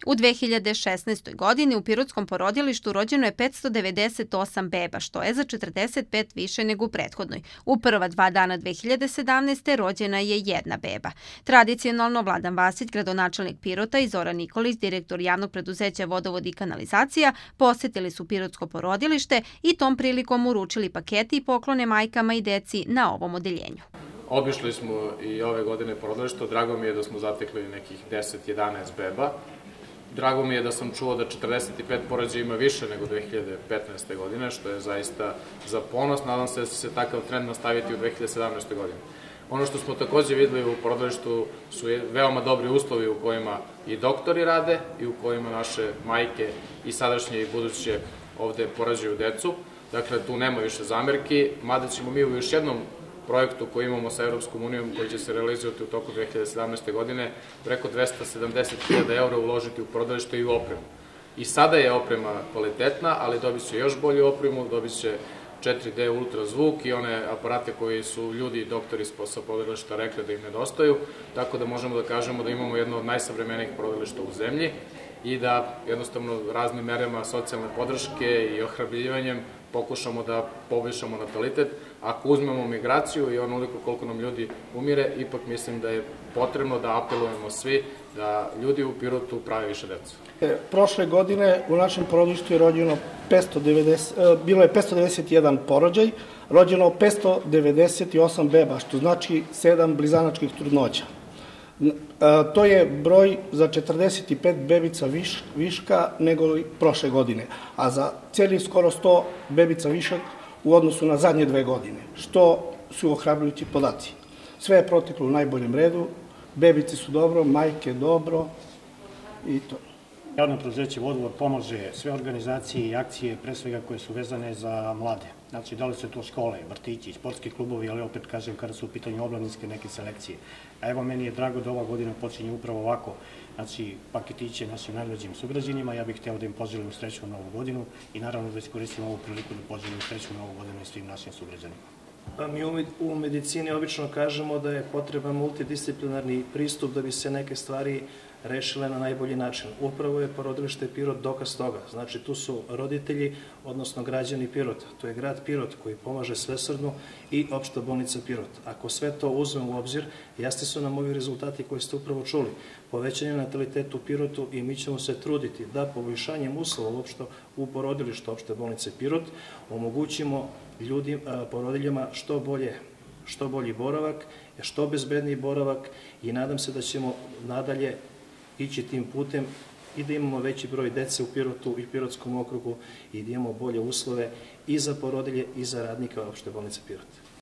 U 2016. godini u Pirotskom porodilištu rođeno je 598 beba, što je za 45 više nego u prethodnoj. U prva 2 dana 2017. rođena je jedna beba. Tradicionalno Vladan Vasić, gradonačelnik Pirota, i Zoran Nikolić, direktor javnog preduzeća Vodovod i kanalizacija, posetili su Pirotsko porodilište i tom prilikom uručili pakete i poklone majkama i deci na ovom odeljenju. Obišli smo i ove godine porodilište. Drago mi je da smo zatekli nekih 10-11 beba. Drago mi je da sam čuo da 45 porođaja ima više nego 2015. godine, što je zaista za ponos. Nadam se da će se takav trend nastaviti u 2017. godini. Ono što smo takođe videli u porodilištu su veoma dobri uslovi u kojima i doktori rade i u kojima naše majke i sadašnje i buduće ovde porađaju decu. Dakle, tu nema više zamerki, mada ćemo mi u još jednom projektu koji imamo sa Evropskom unijom, koji će se realizovati u toku 2017. godine, preko 270.000 eura uložiti u porodilište i u opremu. I sada je oprema kvalitetna, ali dobit će još bolju opremu, dobit će 4D ultrazvuk i one aparate koji su ljudi i doktori sa porodilišta rekli da im nedostaju, tako da možemo da kažemo da imamo jedno od najsavremenijih porodilišta u zemlji i da jednostavno raznim merama socijalne podrške i ohrabljivanjem pokušamo da poboljšamo natalitet. Ako uzmemo migraciju i onoliko koliko nam ljudi umire, ipak mislim da je potrebno da apelujemo svi da ljudi u Pirotu prave više decu. Prošle godine u našem porodilištu je rođeno bilo je 591 porođaj, rođeno 598 beba, što znači 7 blizanačkih trudnoća. To je broj za 45 bebica viška nego prošle godine, a za celih skoro 100 bebica višak u odnosu na zadnje 2 godine, što su ohrabrujući podaci. Sve je proteklo u najboljem redu, bebici su dobro, majke dobro i to. Javno preduzeće Vodovod pomaže sve organizacije i akcije, pre svega koje su vezane za mlade. Znači, da li su to škole, vrtići, sportski klubovi, ali opet kažem kada su u pitanju omladinske neke selekcije. A evo, meni je drago da ova godina počinje upravo ovako, znači paketiće našim najmlađim sugrađanima. Ja bih hteo da im poželim srećnu novu godinu i naravno da iskoristim ovu priliku da poželim srećnu novu godinu i svim našim sugrađanima. Mi u medicini obično kažemo da je potreban multidisciplinarni pristup da bi se neke stvari rešile na najbolji način. Upravo je porodilište Pirot dokaz toga. Znači, tu su roditelji, odnosno građani Pirota. To je grad Pirot koji pomaže svesrdno i opšta bolnica Pirot. Ako sve to uzmemo u obzir, jasni su nam ovi rezultati koje ste upravo čuli. Povećanje nataliteta u Pirotu i mi ćemo se truditi da poboljšanjem uslova uopšte u porodilištu opšte bolnice Pirot omogućimo porodiljama što bolji boravak, što bezbedniji boravak i nadam se da ćemo nadalje ići tim putem i da imamo veći broj dece u Pirotu i Pirotskom okrugu i da imamo bolje uslove i za porodilje i za radnike opšte bolnice Pirot.